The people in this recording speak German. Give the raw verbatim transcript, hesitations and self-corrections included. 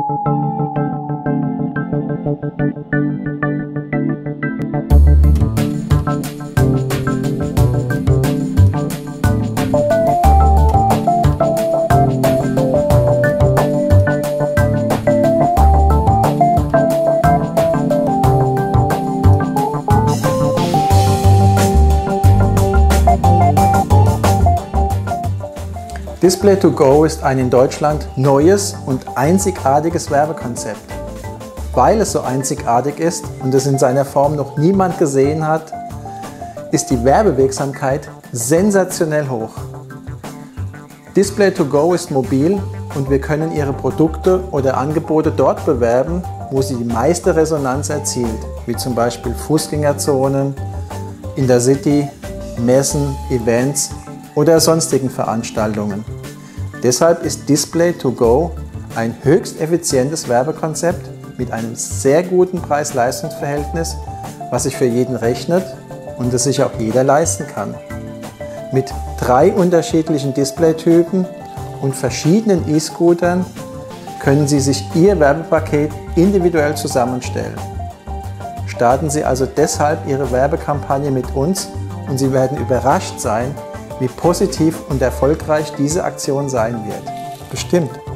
Display to go ist ein in Deutschland neues und einzigartiges Werbekonzept. Weil es so einzigartig ist und es in seiner Form noch niemand gesehen hat, ist die Werbewirksamkeit sensationell hoch. Display to go ist mobil und wir können Ihre Produkte oder Angebote dort bewerben, wo sie die meiste Resonanz erzielt, wie zum Beispiel Fußgängerzonen, in der City, Messen, Events oder sonstigen Veranstaltungen. Deshalb ist Display to go ein höchst effizientes Werbekonzept mit einem sehr guten Preis-Leistungs-Verhältnis, was sich für jeden rechnet und es sich auch jeder leisten kann. Mit drei unterschiedlichen Displaytypen und verschiedenen E-Scootern können Sie sich Ihr Werbepaket individuell zusammenstellen. Starten Sie also deshalb Ihre Werbekampagne mit uns und Sie werden überrascht sein, wie positiv und erfolgreich diese Aktion sein wird. Bestimmt.